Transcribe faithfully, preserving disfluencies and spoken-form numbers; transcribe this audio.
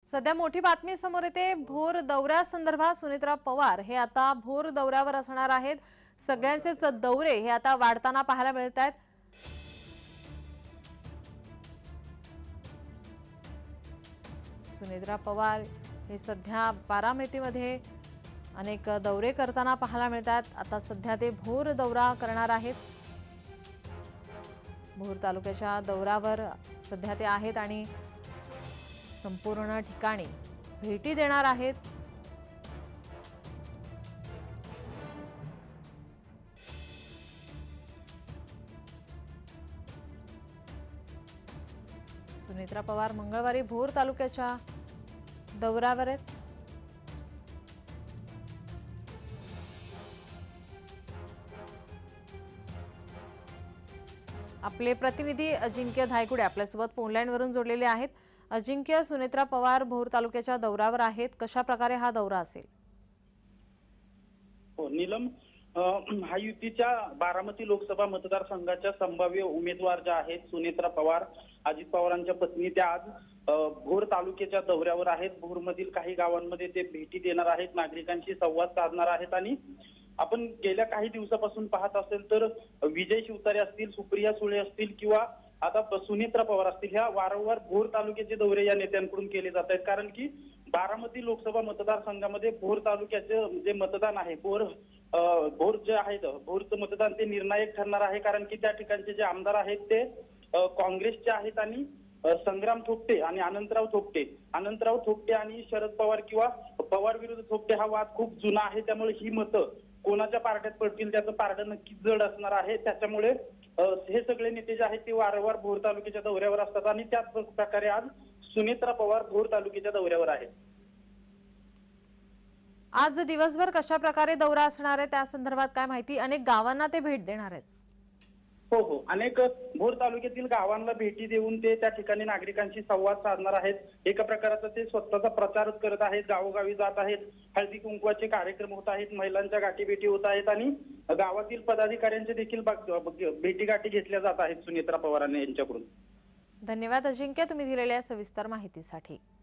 सध्या मोठी बातमी समोर येते। भोर दौऱ्यासंदर्भात सुनेत्रा पवार हे आता भोर दौऱ्यावर असणार आहेत। सगळ्यांचेच दौरे हे आता वाढताना पाहायला मिळत आहेत। सुनेत्रा पवार हे सध्या बारामतीमध्ये अनेक दौरे करताना पाहायला मिळतात। आता सध्या ते भोर दौरा करणार आहेत। भोर तालुक्याच्या दौऱ्यावर सध्या ते आहेत आणि संपूर्ण ठिकाणी भेटी देणार आहेत। सुनेत्रा पवार मंगळवारी भोर तालुक्याच्या दौऱ्यावर आहेत। आपले प्रतिनिधी अजिंक्य धायगुडे आपल्यासोबत फोन लाईन वरून जोडलेले आहेत। अजिंक्य, सुनेत्रा पवार भोर तालुक्याच्या दौऱ्यावर आहेत, कशा प्रकारे हा दौरा असेल? हो नीलम, महायुतीच्या बारामती लोकसभा मतदारसंघाच्या संभाव्य उमेदवार ज्या आहेत सुनेत्रा पवार, अजित पवारांच्या पत्नी, त्या आज भोर तालुक्याच्या दौऱ्यावर आहेत। भोरमधील काही गावांमध्ये ते भेटी देणार आहेत, नागरिकांशी संवाद साधणार आहेत आणि आपण गेल्या काही दिवसापासून पाहत असेल तर विजय शिवतारे असतील, सुप्रिया सुळे असतील किंवा आता सुनेत्रा पवार असतील, ह्या वारंवार भोर तालुक्याचे दौरे या नेत्यांकडून केले जात आहेत। कारण की बारामती लोकसभा मतदारसंघामध्ये भोर तालुक्याचे जे मतदान आहे, भोर भोर जे आहेत, भोरचं मतदान ते निर्णायक ठरणार आहे। कारण की त्या ठिकाणचे जे आमदार आहेत ते काँग्रेसचे आहेत आणि संग्राम थोपटे आणि अनंतराव थोपटे अनंतराव थोपटे आणि शरद पवार किंवा पवार विरुद्ध थोपटे हा वाद खूप जुना आहे। त्यामुळे ही मतं कोणाच्या पार्ट्यात पडतील त्याचं पारडं नक्कीच जड असणार आहे। त्याच्यामुळे हे सगळे नेते जे आहेत ते वारंवार भोर तालुक्याच्या दौऱ्यावर असतात आणि त्याच प्रकारे आज सुनेत्रा पवार भोर तालुक्याच्या दौऱ्यावर आहेत। आज दिवसभर कशा प्रकारे दौरा असणार आहे त्या संदर्भात काय माहिती? अनेक गावांना ते भेट देणार आहेत। हो हो अनेक भोर तालुक्यातील गावांना भेटी देऊन ते त्या ठिकाणी नागरिकांशी संवाद साधणार आहेत। एका प्रकारचा ते स्वतःचा प्रचारच करत आहेत, गावोगावी जात आहेत, हळदी कुंकवाचे कार्यक्रम होत आहेत, महिलांच्या गाठीभेटी होत आहेत आणि गावातील पदाधिकाऱ्यांचे देखील भेटीगाठी घेतल्या जात आहेत सुनेत्रा पवार यांच्याकडून। धन्यवाद अजिंक्य, तुम्ही दिलेल्या सविस्तर माहितीसाठी।